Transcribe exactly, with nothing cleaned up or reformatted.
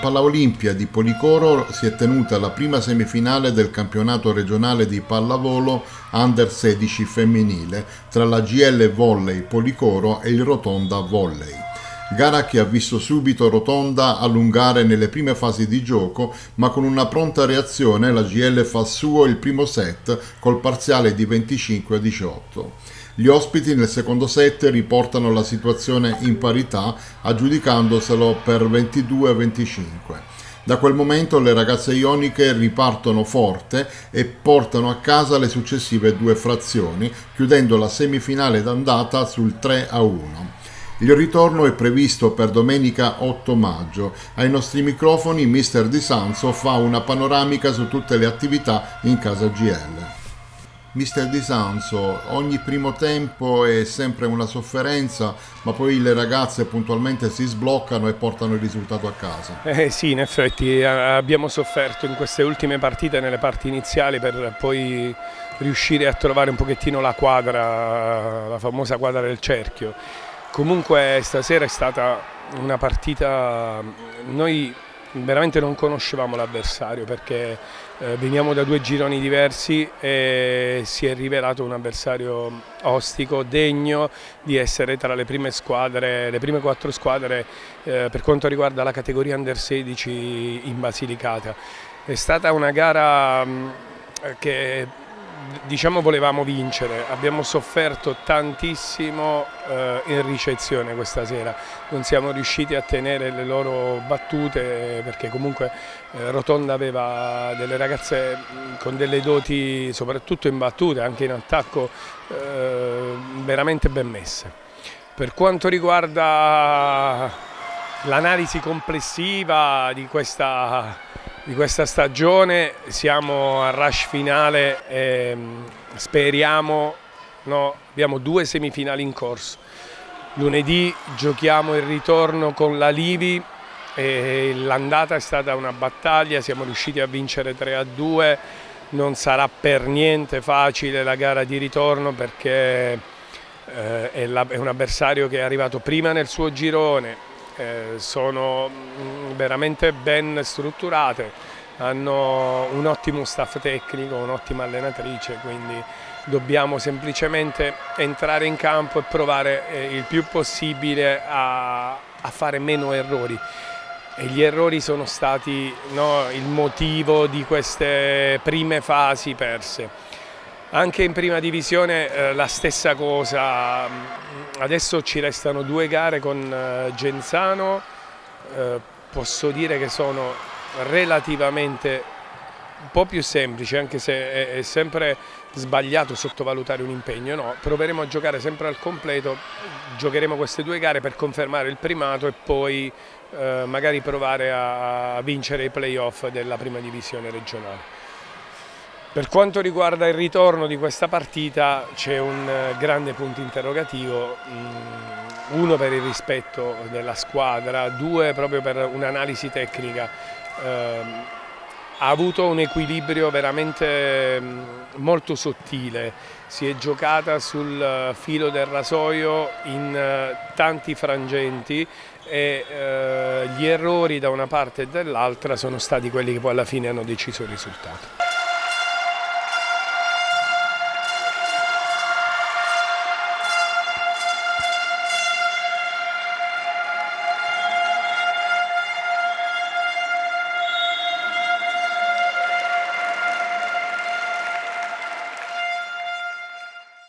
Palla Olimpia di Policoro si è tenuta la prima semifinale del campionato regionale di pallavolo under sedici femminile tra la G L Volley Policoro e il Rotonda Volley. Gara che ha visto subito Rotonda allungare nelle prime fasi di gioco, ma con una pronta reazione la G L fa suo il primo set col parziale di venticinque a diciotto. Gli ospiti nel secondo set riportano la situazione in parità, aggiudicandoselo per ventidue a venticinque. Da quel momento le ragazze ioniche ripartono forte e portano a casa le successive due frazioni, chiudendo la semifinale d'andata sul tre a uno. Il ritorno è previsto per domenica otto maggio. Ai nostri microfoni mister Di Sanzo fa una panoramica su tutte le attività in casa G L. mister Di Sanzo, ogni primo tempo è sempre una sofferenza, ma poi le ragazze puntualmente si sbloccano e portano il risultato a casa. Eh sì, in effetti abbiamo sofferto in queste ultime partite, nelle parti iniziali, per poi riuscire a trovare un pochettino la quadra, la famosa quadra del cerchio. Comunque stasera è stata una partita, noi veramente non conoscevamo l'avversario perché eh, veniamo da due gironi diversi e si è rivelato un avversario ostico, degno di essere tra le prime squadre, le prime quattro squadre eh, per quanto riguarda la categoria under sedici in Basilicata. È stata una gara mh, che diciamo volevamo vincere, abbiamo sofferto tantissimo eh, in ricezione questa sera, non siamo riusciti a tenere le loro battute perché comunque eh, Rotonda aveva delle ragazze con delle doti soprattutto in battute, anche in attacco eh, veramente ben messe. Per quanto riguarda l'analisi complessiva di questa Di questa stagione, siamo al rush finale e speriamo, no, abbiamo due semifinali in corso. Lunedì giochiamo il ritorno con la Livi e l'andata è stata una battaglia, siamo riusciti a vincere tre a due, non sarà per niente facile la gara di ritorno perché eh, è, la, è un avversario che è arrivato prima nel suo girone. Eh, sono veramente ben strutturate, hanno un ottimo staff tecnico, un'ottima allenatrice, quindi dobbiamo semplicemente entrare in campo e provare eh, il più possibile a, a fare meno errori. E gli errori sono stati no, il motivo di queste prime fasi perse. Anche in prima divisione eh, la stessa cosa, adesso ci restano due gare con eh, Genzano, eh, posso dire che sono relativamente un po' più semplici, anche se è, è sempre sbagliato sottovalutare un impegno, no, proveremo a giocare sempre al completo, giocheremo queste due gare per confermare il primato e poi eh, magari provare a, a vincere i playoff della prima divisione regionale. Per quanto riguarda il ritorno di questa partita c'è un grande punto interrogativo, uno per il rispetto della squadra, due proprio per un'analisi tecnica. Ha avuto un equilibrio veramente molto sottile, si è giocata sul filo del rasoio in tanti frangenti e gli errori da una parte e dall'altra sono stati quelli che poi alla fine hanno deciso il risultato.